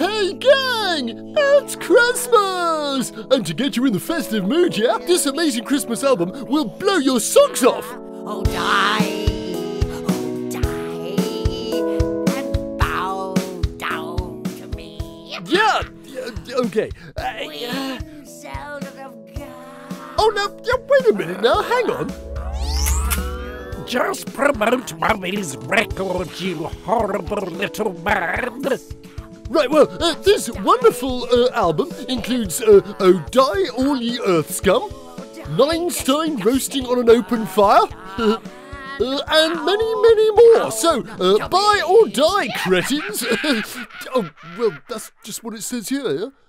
Hey gang, it's Christmas! And to get you in the festive mood, yeah, this amazing Christmas album will blow your socks off! Oh die, and bow down to me. Yeah, okay. Children of God. Oh no, wait a minute now, hang on. Just promote Mummy's record, you horrible little man. Right, well, this wonderful album includes Oh Die All Ye Earth Scum, Ninestein Roasting on an Open Fire, and many, many more. So, buy or die, cretins. Oh, well, that's just what it says here, yeah?